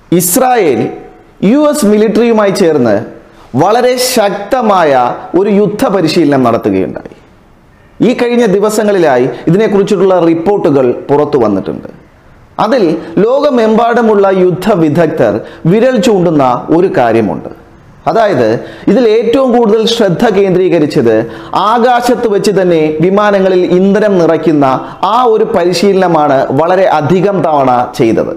Israel US മിലിറ്ററിയുമായി ചേർന്ന് വളരെ ശക്തമായ ഒരു യുദ്ധ പരിശീലനം നടത്തുകയുണ്ടായി. ഈ കഴിഞ്ഞ ദിവസങ്ങളിലായി ഇതിനെക്കുറിച്ചുള്ള റിപ്പോർട്ടുകൾ പുറത്തു വന്നിട്ടുണ്ട്. അതിൽ ലോകമെമ്പാടുമുള്ള യുദ്ധ വിദഗ്ധർ വിരൽ ചൂണ്ടുന്ന ഒരു കാര്യമുണ്ട്. അതായത് ഇതിൽ ഏറ്റവും കൂടുതൽ ശ്രദ്ധ കേന്ദ്രീകരിച്ചത് ആകാശത്ത് വെച്ച് തന്നെ വിമാനങ്ങളിൽ ഇന്ധനം നിറയ്ക്കുന്ന ആ ഒരു പരിശീലനമാണ് വളരെ അധികം തവണ ചെയ്തത്.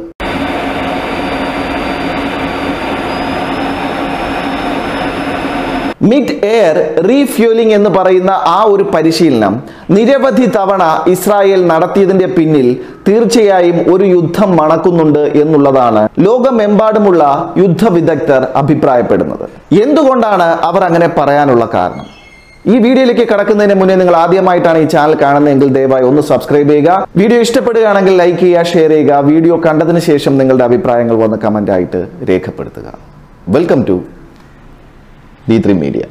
മിഡ് എയർ റീഫ്യൂലിംഗ് എന്ന് പറയുന്ന ആ ഒരു പരിശീലനം നിരവധി തവണ ഇസ്രായേൽ നടത്തിയതിന്റെ പിന്നിൽ തീർച്ചയായും ഒരു യുദ്ധം മണക്കുന്നുണ്ട് എന്നുള്ളതാണ് ലോകമെമ്പാടുമുള്ള യുദ്ധ വിദഗ്ധർ അഭിപ്രായപ്പെടുന്നത്. എന്തുകൊണ്ടാണ് അവർ അങ്ങനെ പറയാനുള്ള കാരണം? ഈ വീഡിയോയിലേക്ക് കടക്കുന്നതിന് മുന്നേ നിങ്ങൾ ആദ്യമായിട്ടാണ് ഈ ചാനൽ കാണുന്നതെങ്കിൽ ദയവായി ഒന്ന് സബ്സ്ക്രൈബ് ചെയ്യുക. വീഡിയോ ഇഷ്ടപ്പെടുകയാണെങ്കിൽ ലൈക്ക് ചെയ്യുക, ഷെയർ ചെയ്യുക. വീഡിയോ കണ്ടതിന് ശേഷം നിങ്ങളുടെ അഭിപ്രായങ്ങൾ വന്ന് കമന്റ് ആയിട്ട് രേഖപ്പെടുത്തുക. Welcome to D3 Media.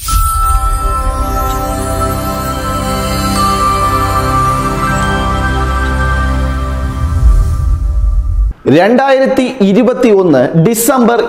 December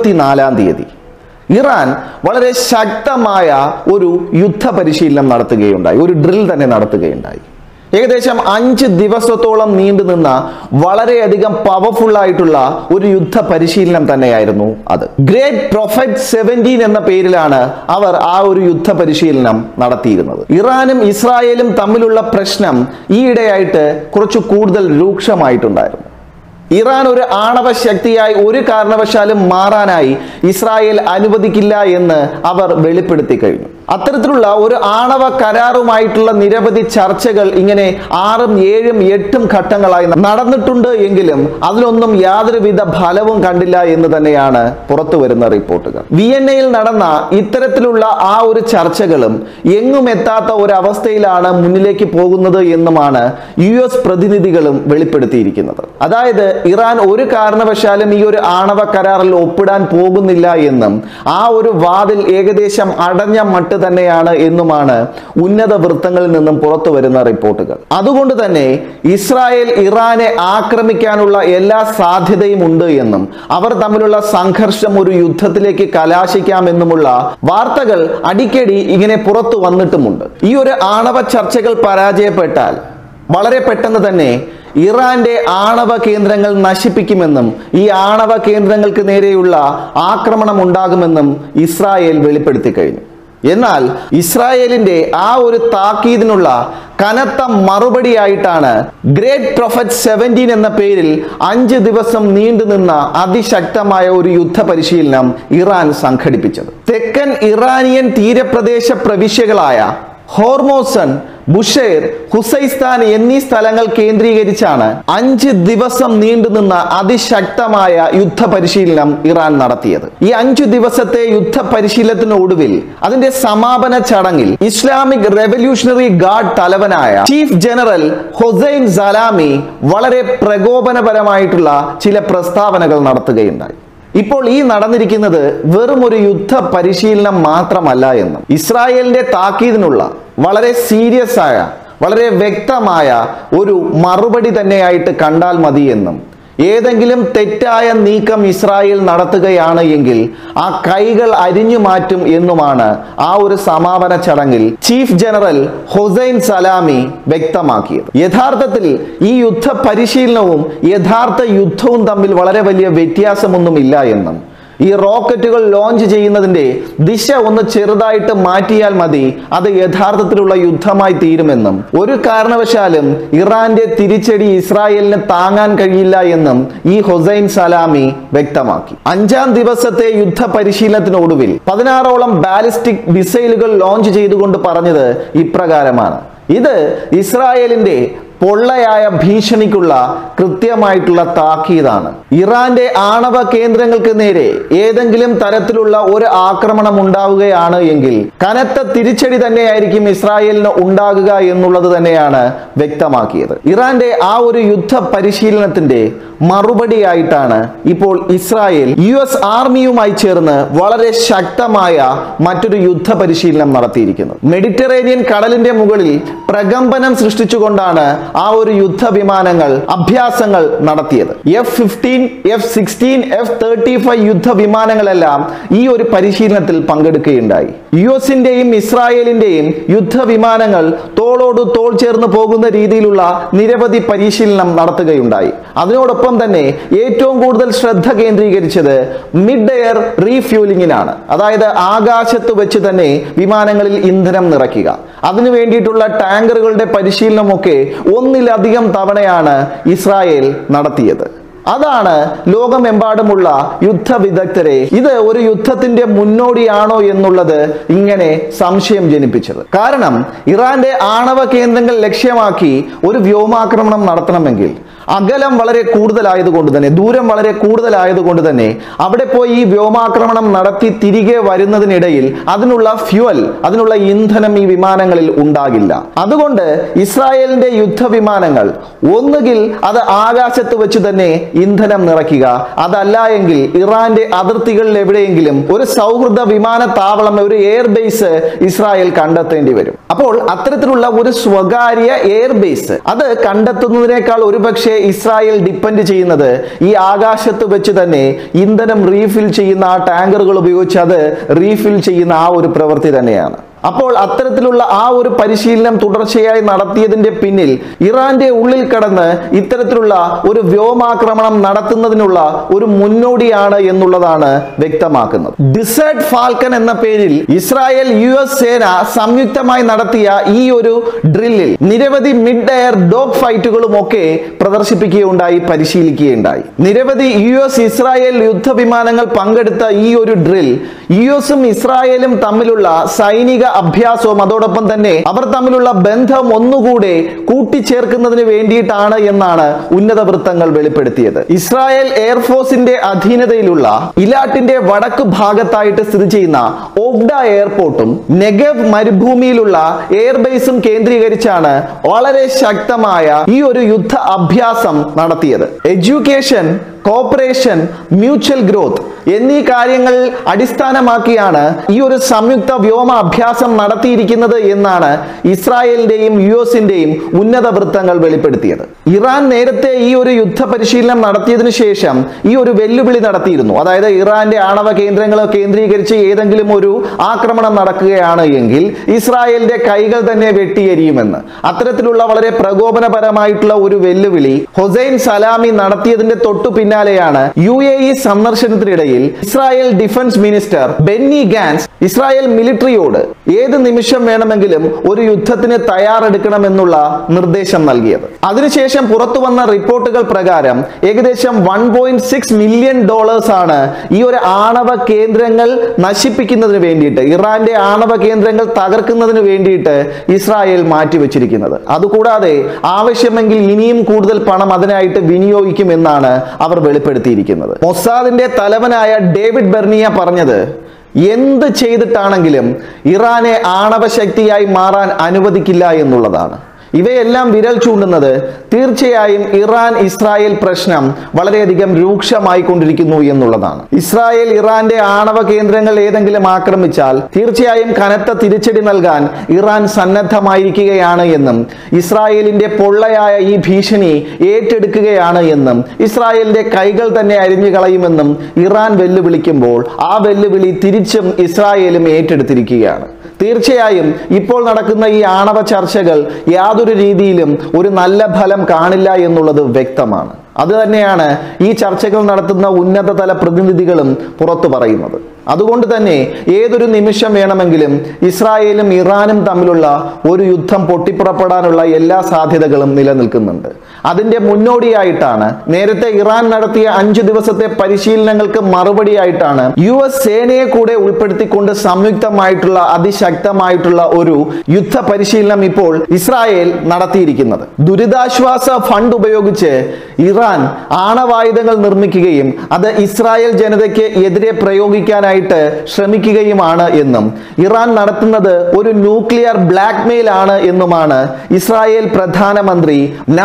24 Iran വളരെ ശക്തമായ ഒരു യുദ്ധ പരിശീലനം നടത്തുകയുണ്ടായി. ഒരു ഡ്രിൽ തന്നെ നടത്തുകയുണ്ടായി. ഏകദേശം 5 ദിവസത്തോളം നീണ്ടുനിന്ന വളരെയധികം പവർഫുൾ ആയിട്ടുള്ള ഒരു യുദ്ധ പരിശീലനം തന്നെയായിരുന്നു അത്. ഗ്രേറ്റ് പ്രൊഫറ്റ് 17 എന്ന പേരിലാണ് അവർ ആ ഒരു യുദ്ധ പരിശീലനം നടത്തിയിരുന്നത്. ഇറാനും ഇസ്രായേലും തമ്മിലുള്ള പ്രശ്നം ഈയിടെയായിട്ട് കുറച്ച് കൂടുതൽ രൂക്ഷമായിട്ടുണ്ടായിരുന്നു. ഇറാൻ ഒരു ആണവ ശക്തിയായി ഒരു കാരണവശാലും മാറാനായി ഇസ്രായേൽ അനുവദിക്കില്ല എന്ന് അവർ വെളിപ്പെടുത്തി കഴിഞ്ഞു. അത്തരത്തിലുള്ള ഒരു ആണവ കരാറുമായിട്ടുള്ള നിരവധി ചർച്ചകൾ ഇങ്ങനെ 6, 7, 8 ഘട്ടങ്ങളായി നടന്നിട്ടുണ്ട് എങ്കിലും അതിലൊന്നും യാതൊരുവിധ ഫലവും കണ്ടില്ല എന്ന് തന്നെയാണ് പുറത്തു വരുന്ന റിപ്പോർട്ടുകൾ. വിയന്നയിൽ നടന്ന ഇത്തരത്തിലുള്ള ആ ഒരു ചർച്ചകളും എങ്ങും എത്താത്ത ഒരു അവസ്ഥയിലാണ് മുന്നിലേക്ക് പോകുന്നത് എന്നുമാണ് US പ്രതിനിധികളും വെളിപ്പെടുത്തിയിരിക്കുന്നത്. അതായത് ഇറാൻ ഒരു കാരണവശാലും ഈ ഒരു ആണവ കരാറിൽ ഒപ്പിടാൻ പോകുന്നില്ല എന്നും ആ ഒരു വാതിൽ ഏകദേശം അടഞ്ഞ മട്ട് തന്നെയാണ് എന്നുമാണ് ഉന്നത വൃത്തങ്ങളിൽ നിന്നും പുറത്തു വരുന്ന റിപ്പോർട്ടുകൾ. അതുകൊണ്ട് തന്നെ ഇസ്രായേൽ ഇറാനെ ആക്രമിക്കാനുള്ള എല്ലാ സാധ്യതയും ഉണ്ട് എന്നും അവർ തമ്മിലുള്ള സംഘർഷം ഒരു യുദ്ധത്തിലേക്ക് കലാശിക്കാമെന്നുമുള്ള വാർത്തകൾ അടിക്കടി ഇങ്ങനെ പുറത്തു വന്നിട്ടുമുണ്ട്. ഈ ഒരു ആണവ ചർച്ചകൾ പരാജയപ്പെട്ടാൽ വളരെ പെട്ടെന്ന് തന്നെ ഇറാന്റെ ആണവ കേന്ദ്രങ്ങൾ നശിപ്പിക്കുമെന്നും ഈ ആണവ കേന്ദ്രങ്ങൾക്ക് നേരെയുള്ള ആക്രമണം ഉണ്ടാകുമെന്നും ഇസ്രായേൽ വെളിപ്പെടുത്തി കഴിഞ്ഞു. എന്നാൽ ഇസ്രായേലിന്റെ ആ ഒരു താക്കീതിനുള്ള കനത്ത മറുപടിയായിട്ടാണ് ഗ്രേറ്റ് പ്രൊഫറ്റ് 17 എന്ന പേരിൽ 5 ദിവസം നീണ്ടുനിന്ന അതിശക്തമായ ഒരു യുദ്ധ പരിശീലനം ഇറാൻ സംഘടിപ്പിച്ചത്. തെക്കൻ ഇറാനിയൻ തീരപ്രദേശ പ്രവിശ്യകളായ ഹോർമോസൺ, ബുഷൈർ, ഹുസൈസ്ഥാൻ എന്നീ സ്ഥലങ്ങൾ കേന്ദ്രീകരിച്ചാണ് 5 ദിവസം നീണ്ടുനിന്ന അതിശക്തമായ യുദ്ധ പരിശീലനം ഇറാൻ നടത്തിയത്. ഈ 5 ദിവസത്തെ യുദ്ധ പരിശീലനത്തിനൊടുവിൽ അതിന്റെ സമാപന ചടങ്ങിൽ ഇസ്ലാമിക് റെവല്യൂഷണറി ഗാർഡ് തലവനായ ചീഫ് ജനറൽ ഹൊസൈൻ സലാമി വളരെ പ്രകോപനപരമായിട്ടുള്ള ചില പ്രസ്താവനകൾ നടത്തുകയുണ്ടായി. ഇപ്പോൾ ഈ നടന്നിരിക്കുന്നത് വെറും ഒരു യുദ്ധ പരിശീലനം മാത്രമല്ല എന്നും ഇസ്രായേലിന്റെ താക്കീതിനുള്ള വളരെ സീരിയസ് ആയ വളരെ വ്യക്തമായ ഒരു മറുപടി തന്നെയായിട്ട് കണ്ടാൽ മതി എന്നും ഏതെങ്കിലും തെറ്റായ നീക്കം ഇസ്രായേൽ നടത്തുകയാണ് എങ്കിൽ ആ കൈകൾ അരിഞ്ഞു മാറ്റും എന്നുമാണ് ആ ഒരു സമാപന ചടങ്ങിൽ ചീഫ് ജനറൽ ഹൊസൈൻ സലാമി വ്യക്തമാക്കിയത്. യഥാർത്ഥത്തിൽ ഈ യുദ്ധ പരിശീലനവും യഥാർത്ഥ യുദ്ധവും തമ്മിൽ വളരെ വലിയ വ്യത്യാസമൊന്നുമില്ല എന്നും ഈ റോക്കറ്റുകൾ ലോഞ്ച് ചെയ്യുന്നതിന്റെ ദിശ ഒന്ന് ചെറുതായിട്ട് മാറ്റിയാൽ മതി, അത് യഥാർത്ഥത്തിലുള്ള യുദ്ധമായി തീരുമെന്നും ഒരു കാരണവശാലും ഇറാന്റെ തിരിച്ചടി ഇസ്രായേലിന് താങ്ങാൻ കഴിയില്ല എന്നും ഈ ഹൊസൈൻ സലാമി വ്യക്തമാക്കി. 5ാം ദിവസത്തെ യുദ്ധ പരിശീലനത്തിനൊടുവിൽ 16ഓളം ബാലിസ്റ്റിക് മിസൈലുകൾ ലോഞ്ച് ചെയ്തുകൊണ്ട് പറഞ്ഞത് ഇപ്രകാരമാണ്: ഇത് ഇസ്രായേലിന്റെ പൊള്ളയായ ഭീഷണിക്കുള്ള കൃത്യമായിട്ടുള്ള താക്കീതാണ്. ഇറാന്റെ ആണവ കേന്ദ്രങ്ങൾക്ക് നേരെ ഏതെങ്കിലും തരത്തിലുള്ള ഒരു ആക്രമണം ഉണ്ടാവുകയാണ് എങ്കിൽ കനത്ത തിരിച്ചടി തന്നെയായിരിക്കും ഇസ്രായേലിന് ഉണ്ടാകുക എന്നുള്ളത് തന്നെയാണ് വ്യക്തമാക്കിയത്. ഇറാന്റെ ആ ഒരു യുദ്ധ പരിശീലനത്തിന്റെ മറുപടിയായിട്ടാണ് ഇപ്പോൾ ഇസ്രായേൽ US ആർമിയുമായി ചേർന്ന് വളരെ ശക്തമായ മറ്റൊരു യുദ്ധ പരിശീലനം നടത്തിയിരിക്കുന്നത്. മെഡിറ്ററേനിയൻ കടലിന്റെ മുകളിൽ പ്രകമ്പനം സൃഷ്ടിച്ചുകൊണ്ടാണ് ആ ഒരു യുദ്ധവിമാനങ്ങൾ അഭ്യാസങ്ങൾ നടത്തിയത്. F-15, F-16, F-35 യുദ്ധവിമാനങ്ങളെല്ലാം ഈ ഒരു പരിശീലനത്തിൽ പങ്കെടുക്കുകയുണ്ടായി. യുഎസിന്റെയും ഇസ്രായേലിന്റെയും യുദ്ധവിമാനങ്ങൾ തോളോട് തോൾ ചേർന്ന് പോകുന്ന രീതിയിലുള്ള നിരവധി പരിശീലനം നടത്തുകയുണ്ടായി. അതിനോടൊപ്പം തന്നെ ഏറ്റവും കൂടുതൽ ശ്രദ്ധ കേന്ദ്രീകരിച്ചത് മിഡ് എയർ റീഫ്യൂലിംഗിനാണ്. അതായത് ആകാശത്ത് വെച്ച് തന്നെ വിമാനങ്ങളിൽ ഇന്ധനം നിറയ്ക്കുക. അതിനു വേണ്ടിയിട്ടുള്ള ടാങ്കറുകളുടെ പരിശീലനമൊക്കെ ഒന്നിലധികം തവണയാണ് ഇസ്രായേൽ നടത്തിയത്. അതാണ് ലോകമെമ്പാടുമുള്ള യുദ്ധ വിദഗ്ധരെ ഇത് ഒരു യുദ്ധത്തിന്റെ മുന്നോടിയാണോ എന്നുള്ളത് ഇങ്ങനെ സംശയം ജനിപ്പിച്ചത്. കാരണം ഇറാന്റെ ആണവ കേന്ദ്രങ്ങൾ ലക്ഷ്യമാക്കി ഒരു വ്യോമാക്രമണം നടത്തണമെങ്കിൽ അകലം വളരെ കൂടുതലായതുകൊണ്ട് തന്നെ, ദൂരം വളരെ കൂടുതലായതുകൊണ്ട് തന്നെ അവിടെ പോയി ഈ വ്യോമാക്രമണം നടത്തി തിരികെ വരുന്നതിനിടയിൽ അതിനുള്ള ഫ്യുവൽ, അതിനുള്ള ഇന്ധനം ഈ വിമാനങ്ങളിൽ ഉണ്ടാകില്ല. അതുകൊണ്ട് ഇസ്രായേലിന്റെ യുദ്ധവിമാനങ്ങൾ ഒന്നുകിൽ അത് ആകാശത്ത് വെച്ച് തന്നെ ഇന്ധനം നിറയ്ക്കുക, അതല്ല എങ്കിൽ ഇറാന്റെ അതിർത്തികളിൽ എവിടെയെങ്കിലും ഒരു സൗഹൃദ വിമാനത്താവളം, ഒരു എയർബേസ് ഇസ്രായേൽ കണ്ടെത്തേണ്ടി വരും. അപ്പോൾ അത്തരത്തിലുള്ള ഒരു സ്വകാര്യ എയർബേസ് അത് കണ്ടെത്തുന്നതിനേക്കാൾ ഒരുപക്ഷെ ഇസ്രായേൽ ഡിപ്പെൻഡ് ചെയ്യുന്നത് ഈ ആകാശത്ത് വെച്ച് തന്നെ ഇന്ധനം റീഫിൽ ചെയ്യുന്ന ആ ടാങ്കറുകൾ ഉപയോഗിച്ച് അത് റീഫിൽ ചെയ്യുന്ന ആ ഒരു പ്രവൃത്തി തന്നെയാണ്. അപ്പോൾ അത്തരത്തിലുള്ള ആ ഒരു പരിശീലനം തുടർച്ചയായി നടത്തിയതിന്റെ പിന്നിൽ ഇറാന്റെ ഉള്ളിൽ കടന്ന് ഇത്തരത്തിലുള്ള ഒരു വ്യോമാക്രമണം നടത്തുന്നതിനുള്ള ഒരു മുന്നോടിയാണ് എന്നുള്ളതാണ് വ്യക്തമാക്കുന്നത്. ഡിസേർട്ട് ഫാൽക്കൺ എന്ന പേരിൽ ഇസ്രായേൽ US സേന സംയുക്തമായി നടത്തിയ ഈ ഒരു ഡ്രില്ലിൽ നിരവധി മിഡ് എയർ ഡോഗ് ഫൈറ്റുകളും ഒക്കെ പ്രദർശിപ്പിക്കുകയുണ്ടായി, പരിശീലിക്കുകയുണ്ടായി. നിരവധി US ഇസ്രായേൽ യുദ്ധവിമാനങ്ങൾ പങ്കെടുത്ത ഈ ഒരു ഡ്രിൽ യുഎസും ഇസ്രായേലും തമ്മിലുള്ള സൈനിക അഭ്യാസവും അതോടൊപ്പം തന്നെ അവർ തമ്മിലുള്ള ബന്ധം ഒന്നുകൂടെ കൂട്ടിച്ചേർക്കുന്നതിന് വേണ്ടിയിട്ടാണ് എന്നാണ് ഉന്നത വൃത്തങ്ങൾ വെളിപ്പെടുത്തിയത്. ഇസ്രായേൽ എയർഫോഴ്സിന്റെ അധീനതയിലുള്ള ഇലാട്ടിന്റെ വടക്ക് ഭാഗത്തായിട്ട് സ്ഥിതി ചെയ്യുന്ന ഓബ്ഡ എയർപോർട്ടും നെഗവ് മരുഭൂമിയിലുള്ള എയർബേസും കേന്ദ്രീകരിച്ചാണ് വളരെ ശക്തമായ ഈ ഒരു യുദ്ധ അഭ്യാസം നടത്തിയത്. എഡ്യൂക്കേഷൻ, കോപ്പറേഷൻ, മ്യൂച്വൽ ഗ്രോത്ത് എന്നീ കാര്യങ്ങൾ അടിസ്ഥാനമാക്കിയാണ് ഈ ഒരു സംയുക്ത വ്യോമ അഭ്യാസം നടത്തിയിരിക്കുന്നത് എന്നാണ് ഇസ്രായേലിന്റെയും യുഎസിന്റെയും ഉന്നത വൃത്തങ്ങൾ വെളിപ്പെടുത്തിയത്. ഇറാൻ നേരത്തെ ഈ ഒരു യുദ്ധ പരിശീലനം നടത്തിയതിനു ശേഷം ഈ ഒരു വെല്ലുവിളി നടത്തിയിരുന്നു. അതായത് ഇറാന്റെ ആണവ കേന്ദ്രങ്ങൾ കേന്ദ്രീകരിച്ച് ഏതെങ്കിലും ഒരു ആക്രമണം നടക്കുകയാണ് എങ്കിൽ ഇസ്രായേലിന്റെ കൈകൾ തന്നെ വെട്ടിയെരിയുമെന്ന്. അത്തരത്തിലുള്ള വളരെ പ്രകോപനപരമായിട്ടുള്ള ഒരു വെല്ലുവിളി ഹൊസൈൻ സലാമി നടത്തിയതിന്റെ തൊട്ടു പിന്നാലെയാണ് UAE സന്ദർശനത്തിനിടയിൽ Israel defence minister Benny Gantz Israel മിലിറ്ററിയോട് ഏത് നിമിഷം വേണമെങ്കിലും ഒരു യുദ്ധത്തിന് തയ്യാറെടുക്കണമെന്നുള്ള നിർദ്ദേശം നൽകിയത്. അതിനുശേഷം പുറത്തു വന്ന റിപ്പോർട്ടുകൾ പ്രകാരം ഏകദേശം $1.6 മില്യൺ ആണ് ഈ ഒരു ആണവ കേന്ദ്രങ്ങൾ നശിപ്പിക്കുന്നതിന് വേണ്ടിയിട്ട്, ഇറാന്റെ ആണവ കേന്ദ്രങ്ങൾ തകർക്കുന്നതിന് വേണ്ടിയിട്ട് ഇസ്രായേൽ മാറ്റിവെച്ചിരിക്കുന്നത്. അതുകൂടാതെ ആവശ്യമെങ്കിൽ ഇനിയും കൂടുതൽ പണം അതിനായിട്ട് വിനിയോഗിക്കുമെന്നാണ് അവർ വെളിപ്പെടുത്തിയിരിക്കുന്നത്. മൊസാദിന്റെ തലവനായ ഡേവിഡ് ബെർണിയ പറഞ്ഞത് എന്ത് ചെയ്തിട്ടാണെങ്കിലും ഇറാനെ ആണവ ശക്തിയായി മാറാൻ അനുവദിക്കില്ല എന്നുള്ളതാണ്. ഇവയെല്ലാം വിരൽ ചൂണ്ടുന്നത് തീർച്ചയായും ഇറാൻ ഇസ്രായേൽ പ്രശ്നം വളരെയധികം രൂക്ഷമായി കൊണ്ടിരിക്കുന്നു എന്നുള്ളതാണ്. ഇസ്രായേൽ ഇറാന്റെ ആണവ കേന്ദ്രങ്ങൾ ഏതെങ്കിലും ആക്രമിച്ചാൽ തീർച്ചയായും കനത്ത തിരിച്ചടി നൽകാൻ ഇറാൻ സന്നദ്ധമായിരിക്കുകയാണ് എന്നും ഇസ്രായേലിന്റെ പൊള്ളയായ ഈ ഭീഷണി ഏറ്റെടുക്കുകയാണ് എന്നും ഇസ്രായേലിന്റെ കൈകൾ തന്നെ അരിഞ്ഞു കളയുമെന്നും ഇറാൻ വെല്ലുവിളിക്കുമ്പോൾ ആ വെല്ലുവിളി തിരിച്ചും ഇസ്രായേലും ഏറ്റെടുത്തിരിക്കുകയാണ്. തീർച്ചയായും ഇപ്പോൾ നടക്കുന്ന ഈ ആണവ ചർച്ചകൾ യാതൊരു രീതിയിലും ഒരു നല്ല ഫലം കാണില്ല എന്നുള്ളത് വ്യക്തമാണ്. അത് തന്നെയാണ് ഈ ചർച്ചകൾ നടത്തുന്ന ഉന്നതതല പ്രതിനിധികളും പുറത്തു പറയുന്നത്. അതുകൊണ്ട് തന്നെ ഏതൊരു നിമിഷം വേണമെങ്കിലും ഇസ്രായേലും ഇറാനും തമ്മിലുള്ള ഒരു യുദ്ധം പൊട്ടിപ്പുറപ്പെടാനുള്ള എല്ലാ സാധ്യതകളും നിലനിൽക്കുന്നുണ്ട്. അതിന്റെ മുന്നോടിയായിട്ടാണ് നേരത്തെ ഇറാൻ നടത്തിയ 5 ദിവസത്തെ പരിശീലനങ്ങൾക്ക് മറുപടിയായിട്ടാണ് US സേനയെ കൂടെ ഉൾപ്പെടുത്തിക്കൊണ്ട് സംയുക്തമായിട്ടുള്ള അതിശക്തമായിട്ടുള്ള ഒരു യുദ്ധ പരിശീലനം ഇപ്പോൾ ഇസ്രായേൽ നടത്തിയിരിക്കുന്നത്. ദുരിതാശ്വാസ ഫണ്ട് ഉപയോഗിച്ച് ഇറാൻ ആണവായുധങ്ങൾ നിർമ്മിക്കുകയും അത് ഇസ്രായേൽ ജനതയ്ക്ക് എതിരെ പ്രയോഗിക്കാനായിട്ട് ശ്രമിക്കുകയുമാണ് എന്നും ഇറാൻ നടത്തുന്നത് ഒരു ന്യൂക്ലിയർ ബ്ലാക്ക്മെയിൽ ആണ് എന്നുമാണ് ഇസ്രായേൽ പ്രധാനമന്ത്രി നഫ്താലി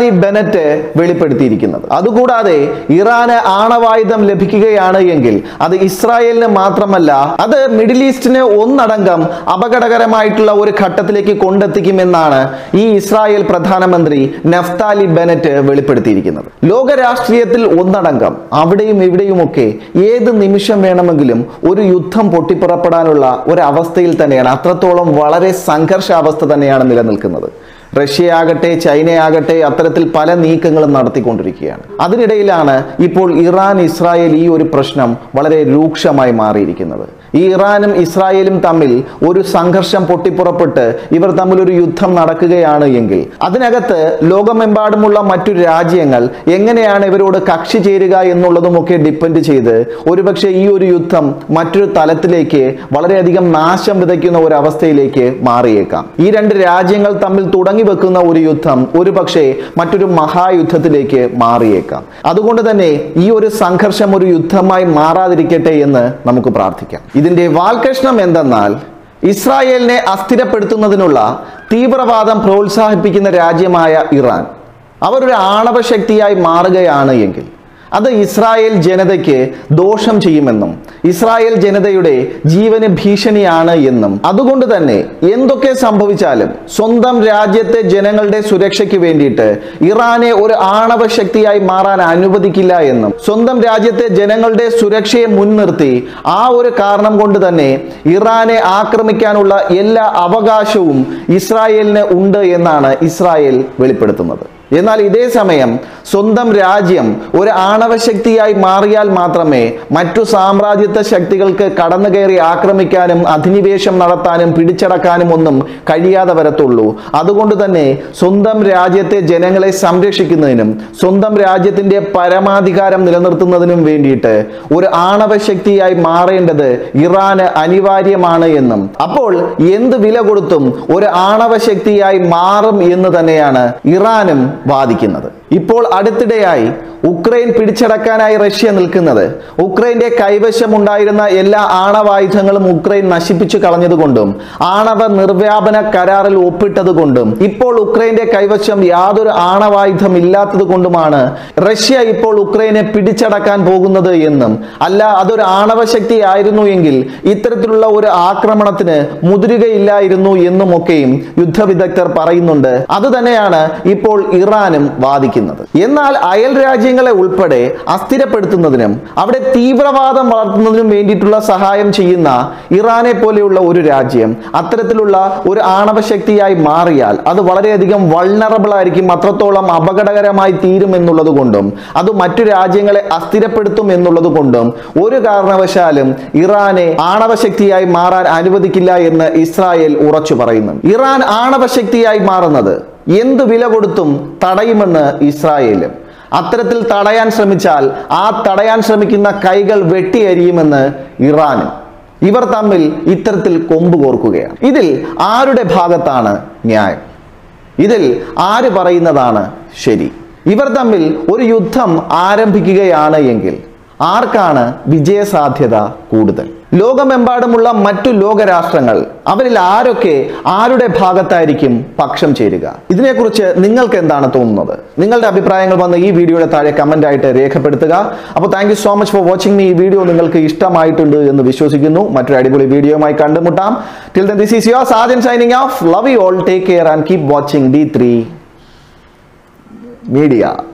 നഫ്താലി ബെനറ്റ് വെളിപ്പെടുത്തിയിരിക്കുന്നത്. അതുകൂടാതെ ഇറാന് ആണവായുധം ലഭിക്കുകയാണ് എങ്കിൽ അത് ഇസ്രായേലിന് മാത്രമല്ല, അത് മിഡിൽ ഈസ്റ്റിന് ഒന്നടങ്കം അപകടകരമായിട്ടുള്ള ഒരു ഘട്ടത്തിലേക്ക് കൊണ്ടെത്തിക്കുമെന്നാണ് ഈ ഇസ്രായേൽ പ്രധാനമന്ത്രി നഫ്താലി ബെനറ്റ് വെളിപ്പെടുത്തിയിരിക്കുന്നത്. ലോക രാഷ്ട്രീയത്തിൽ ഒന്നടങ്കം അവിടെയും ഇവിടെയുമൊക്കെ ഏത് നിമിഷം വേണമെങ്കിലും ഒരു യുദ്ധം പൊട്ടിപ്പുറപ്പെടാനുള്ള ഒരു അവസ്ഥയിൽ തന്നെയാണ്, അത്രത്തോളം വളരെ സംഘർഷാവസ്ഥ തന്നെയാണ് നിലനിൽക്കുന്നത്. റഷ്യയാകട്ടെ ചൈനയാകട്ടെ അത്തരത്തിൽ പല നീക്കങ്ങളും നടത്തിക്കൊണ്ടിരിക്കുകയാണ്. അതിനിടയിലാണ് ഇപ്പോൾ ഇറാൻ ഇസ്രായേൽ ഈ ഒരു പ്രശ്നം വളരെ രൂക്ഷമായി മാറിയിരിക്കുന്നത്. ഈ ഇറാനും ഇസ്രായേലും തമ്മിൽ ഒരു സംഘർഷം പൊട്ടിപ്പുറപ്പെട്ട് ഇവർ തമ്മിൽ ഒരു യുദ്ധം നടക്കുകയാണ് എങ്കിൽ അതിനകത്ത് ലോകമെമ്പാടുമുള്ള മറ്റു രാജ്യങ്ങൾ എങ്ങനെയാണ് ഇവരോട് കക്ഷി ചേരുക എന്നുള്ളതുമൊക്കെ ഡിപ്പെൻഡ് ചെയ്ത് ഒരുപക്ഷെ ഈ ഒരു യുദ്ധം മറ്റൊരു തലത്തിലേക്ക് വളരെയധികം നാശം വിതയ്ക്കുന്ന ഒരു അവസ്ഥയിലേക്ക് മാറിയേക്കാം. ഈ രണ്ട് രാജ്യങ്ങൾ തമ്മിൽ തുടങ്ങി വെക്കുന്ന ഒരു യുദ്ധം ഒരുപക്ഷെ മറ്റൊരു മഹായുദ്ധത്തിലേക്ക് മാറിയേക്കാം. അതുകൊണ്ട് തന്നെ ഈ ഒരു സംഘർഷം ഒരു യുദ്ധമായി മാറാതിരിക്കട്ടെ എന്ന് നമുക്ക് പ്രാർത്ഥിക്കാം. ഇതിന്റെ വാൽകഷ്ണം എന്തെന്നാൽ ഇസ്രായേലിനെ അസ്ഥിരപ്പെടുത്തുന്നതിനുള്ള തീവ്രവാദം പ്രോത്സാഹിപ്പിക്കുന്ന രാജ്യമായ ഇറാൻ അവരൊരു ആണവ ശക്തിയായി മാറുകയാണ് എങ്കിൽ അത് ഇസ്രായേൽ ജനതയ്ക്ക് ദോഷം ചെയ്യുമെന്നും ഇസ്രായേൽ ജനതയുടെ ജീവന് ഭീഷണിയാണ് എന്നും അതുകൊണ്ട് തന്നെ എന്തൊക്കെ സംഭവിച്ചാലും സ്വന്തം രാജ്യത്തെ ജനങ്ങളുടെ സുരക്ഷയ്ക്ക് വേണ്ടിയിട്ട് ഇറാനെ ഒരു ആണവ ശക്തിയായി മാറാൻ അനുവദിക്കില്ല എന്നും സ്വന്തം രാജ്യത്തെ ജനങ്ങളുടെ സുരക്ഷയെ മുൻനിർത്തി ആ ഒരു കാരണം കൊണ്ട് തന്നെ ഇറാനെ ആക്രമിക്കാനുള്ള എല്ലാ അവകാശവും ഇസ്രായേലിന് ഉണ്ട് എന്നാണ് ഇസ്രായേൽ വെളിപ്പെടുത്തുന്നത്. എന്നാൽ ഇതേ സമയം സ്വന്തം രാജ്യം ഒരു ആണവശക്തിയായി മാറിയാൽ മാത്രമേ മറ്റു സാമ്രാജ്യത്വ ശക്തികൾക്ക് കടന്നു കയറി ആക്രമിക്കാനും അധിനിവേശം നടത്താനും പിടിച്ചടക്കാനും ഒന്നും കഴിയാതെ വരത്തുള്ളൂ. അതുകൊണ്ട് തന്നെ സ്വന്തം രാജ്യത്തെ ജനങ്ങളെ സംരക്ഷിക്കുന്നതിനും സ്വന്തം രാജ്യത്തിന്റെ പരമാധികാരം നിലനിർത്തുന്നതിനും വേണ്ടിയിട്ട് ഒരു ആണവശക്തിയായി മാറേണ്ടത് ഇറാന് അനിവാര്യമാണ് എന്നും അപ്പോൾ എന്ത് വില കൊടുത്തും ഒരു ആണവശക്തിയായി മാറും എന്ന് തന്നെയാണ് ഇറാനും വാദിക്കുന്നത്. ഇപ്പോൾ അടുത്തിടെയായി ഉക്രൈൻ പിടിച്ചടക്കാനായി റഷ്യ നിൽക്കുന്നത് ഉക്രൈന്റെ കൈവശമുണ്ടായിരുന്ന എല്ലാ ആണവായുധങ്ങളും ഉക്രൈൻ നശിപ്പിച്ചു കളഞ്ഞതുകൊണ്ടും ആണവ നിർവ്യാപന കരാറിൽ ഒപ്പിട്ടതുകൊണ്ടും ഇപ്പോൾ ഉക്രൈന്റെ കൈവശം യാതൊരു ആണവായുധം ഇല്ലാത്തത് കൊണ്ടുമാണ് റഷ്യ ഇപ്പോൾ ഉക്രൈനെ പിടിച്ചടക്കാൻ പോകുന്നത് എന്നും അല്ല അതൊരു ആണവശക്തി ആയിരുന്നു എങ്കിൽ ഇത്തരത്തിലുള്ള ഒരു ആക്രമണത്തിന് മുതിരുകയില്ലായിരുന്നു എന്നുമൊക്കെയും യുദ്ധവിദഗ്ധർ പറയുന്നുണ്ട്. അത് തന്നെയാണ് ഇപ്പോൾ ഇറാനും വാദിക്കുന്നത്. എന്നാൽ അയൽ രാജ്യങ്ങളെ ഉൾപ്പെടെ അസ്ഥിരപ്പെടുത്തുന്നതിനും അവിടെ തീവ്രവാദം വളർത്തുന്നതിനും വേണ്ടിയിട്ടുള്ള സഹായം ചെയ്യുന്ന ഇറാനെ പോലെയുള്ള ഒരു രാജ്യം അത്തരത്തിലുള്ള ഒരു ആണവശക്തിയായി മാറിയാൽ അത് വളരെയധികം വൾണറബിൾ ആയിരിക്കും, അത്രത്തോളം അപകടകരമായി തീരും എന്നുള്ളത് കൊണ്ടും അത് മറ്റു രാജ്യങ്ങളെ അസ്ഥിരപ്പെടുത്തും എന്നുള്ളത് കൊണ്ടും ഒരു കാരണവശാലും ഇറാനെ ആണവശക്തിയായി മാറാൻ അനുവദിക്കില്ല എന്ന് ഇസ്രായേൽ ഉറച്ചു പറയുന്നു. ഇറാൻ ആണവശക്തിയായി മാറുന്നത് എന്ത് വില കൊടുത്തും തടയുമെന്ന് ഇസ്രായേലും അത്തരത്തിൽ തടയാൻ ശ്രമിച്ചാൽ ആ തടയാൻ ശ്രമിക്കുന്ന കൈകൾ വെട്ടിയരിയുമെന്ന് ഇറാനും ഇവർ തമ്മിൽ ഇത്തരത്തിൽ കൊമ്പ് കോർക്കുകയാണ്. ഇതിൽ ആരുടെ ഭാഗത്താണ് ന്യായം? ഇതിൽ ആര് പറയുന്നതാണ് ശരി? ഇവർ തമ്മിൽ ഒരു യുദ്ധം ആരംഭിക്കുകയാണ് എങ്കിൽ ആർക്കാണ് വിജയസാധ്യത കൂടുതൽ? ലോകമെമ്പാടുമുള്ള മറ്റു ലോകരാഷ്ട്രങ്ങൾ അവരിൽ ആരൊക്കെ ആരുടെ ഭാഗത്തായിരിക്കും പക്ഷം ചേരുക? ഇതിനെക്കുറിച്ച് നിങ്ങൾക്ക് എന്താണ് തോന്നുന്നത്? നിങ്ങളുടെ അഭിപ്രായങ്ങൾ വന്ന് ഈ വീഡിയോയുടെ താഴെ കമന്റ് ആയിട്ട് രേഖപ്പെടുത്തുക. അപ്പോൾ thank you so much for watching me. ഈ വീഡിയോ നിങ്ങൾക്ക് ഇഷ്ടമായിട്ടുണ്ട് എന്ന് വിശ്വസിക്കുന്നു. മറ്റൊരു അടിപൊളി വീഡിയോയുമായി കണ്ടുമുട്ടാം. Till then this is your Sajan signing off. Love you all. Take care and keep watching D3 Media.